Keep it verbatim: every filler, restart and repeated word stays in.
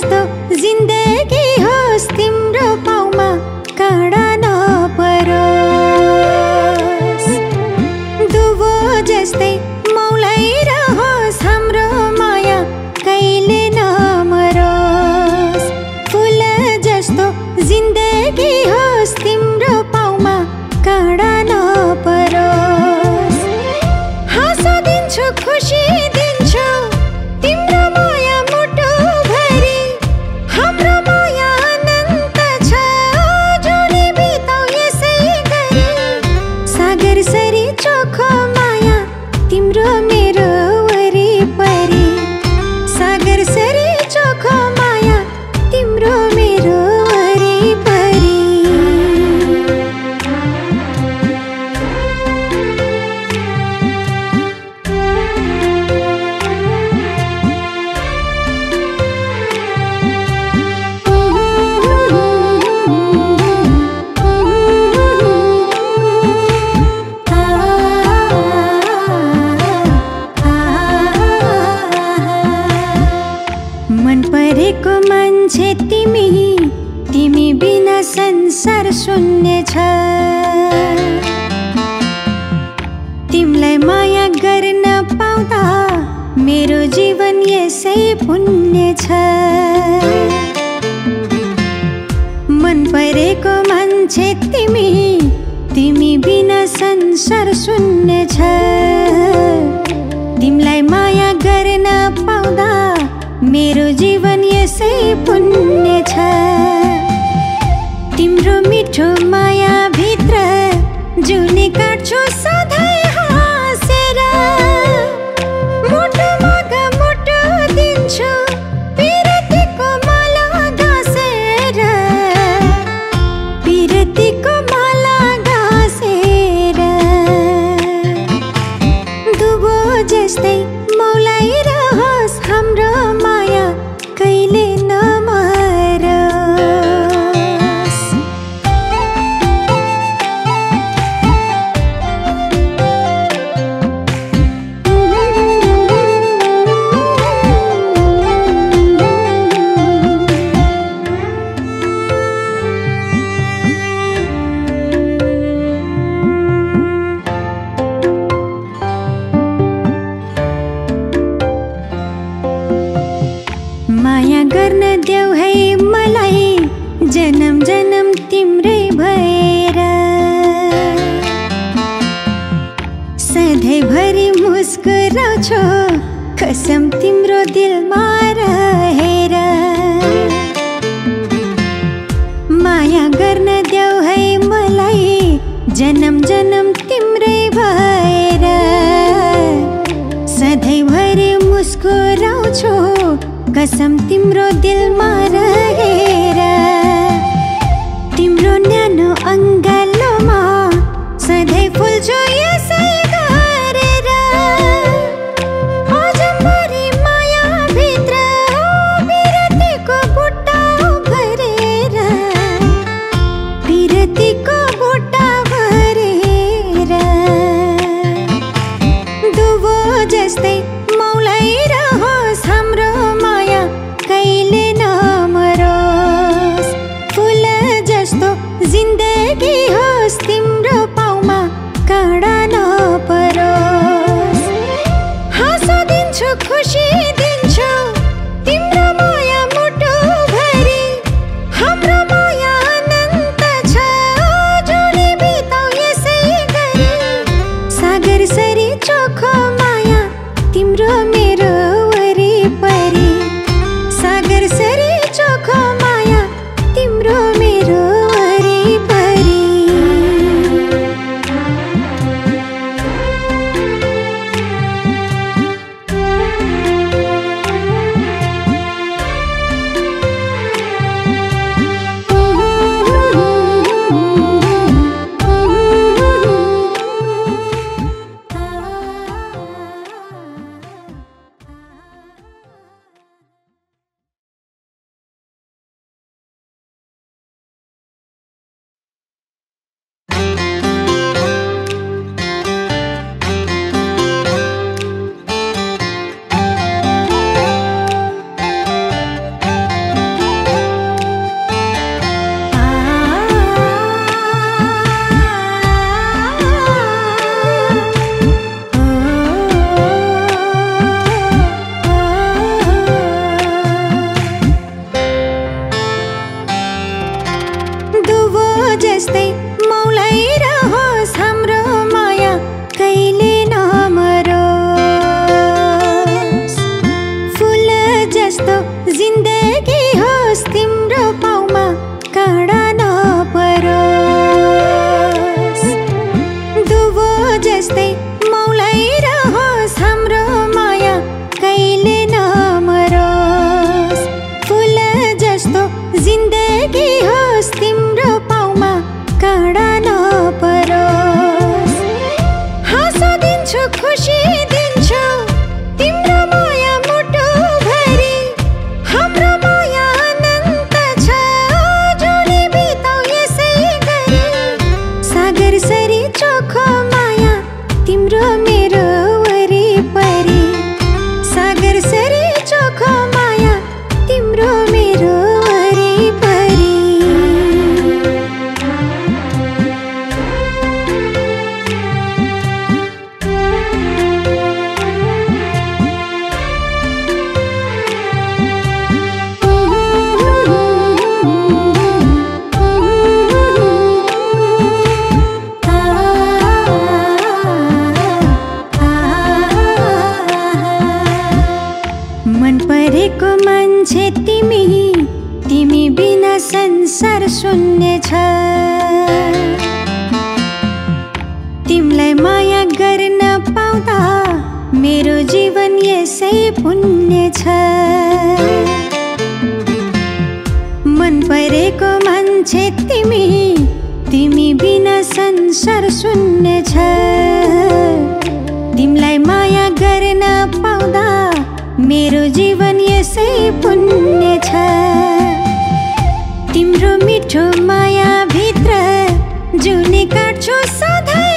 जस्तो जिन्दगी होस् तिम्रो पाउमा काँडा नपरोस्। दुबो जस्तै मौलाइरहोस् हाम्रो माया कहिले नमरोस्। फुल जस्तो जिन्दगी होस् तिम्रो पाउमा काँडा नपरोस्। हाँसो दिन्छु खुसी दिन्छु तिम्रो माया मुटु भरि। हाम्रो माया अनन्त छ जुनी बिताउ यसै गरी। सागर सरी चोखो माया तिम्रो मेरो वरिपरि। सागर सरी चोखो माया तिम्रो मेरो वरिपरि। मन परेको मान्छे तिमी, तिमी बिना संसार शून्य छ। तिमीलाई माया गर्न पाउँदा मेरो जीवन यसै पुण्य छ। मन परेको मान्छे तिमी, तिमी बिना संसार शून्य छ। तिमीलाई माया गर्न पाउँदा मेरो जीवन यसै पुण्य छ। तिम्रो मिठो माया भित्र जुनी काट्छु सधैँ हाँसेर। मुटु मग मुटु दिन्छु पिरतीको माला गाँसेर। पिरतीको माला गाँसेर। दुबो जस्तै मौलाइरहोस् हाम्रो माया कहिले नमरोस्। माया गर्न देऊ है मलाई जन्म जन्म तिम्रै भएर। सधैँभरि मुस्कुराउँछु कसम तिम्रो दिलमा रहेर। माया गर्न देऊ है मलाई जन्म जन्म तिम्रै भएर। सधैँभरि मुस्कुराउँछु कसम तिम्रो दिलमा रहेर। तिम्रो न्यानो अङ्गालोमा सधैँ फुल्छु यसै गरेर। अझभरि माया भित्र पिरतीको बुट्टा भरेर। पिरतीको बुट्टा भरेर। दुबो जस्तै मौलाइरहोस् हाम्रो माया कहिले नमरोस्। फुल जस्तो जिन्दगी जस्तो जिन्दगी होस् तिम्रो पाउमा काँडा नपरोस्। दुबो जस्तै मौलाइरहोस् हाम्रो माया कहिले नमरोस्। फुल जस्तो जिन्दगी होस् तिम्रो पाउमा काँडा नपरोस्। हाँसो दिन्छु खुसी दिन्छु तिम्रो माया मुटुभरि। हाम्रो माया अनन्त छ जोडी बिताउ यसै गरी। सागर सरी चोखो माया तिम्रो मेरो वरिपरि। सागर सरी चोखो माया तिम्रो मेरो वरिपरि। मन परेको मान्छे तिमी, तिमी बिना संसार शून्य छ। तिमीलाई माया गर्न पाउँदा मेरो जीवन यसै पुण्य छ। मन परेको मान्छे तिमी, तिमी बिना संसार शून्य छ। तिमीलाई माया गर्न पाउँदा मेरो जीवन यसै पुण्य छ। तिम्रो मिठो माया भित्र जुनी काट्छु सधैँ।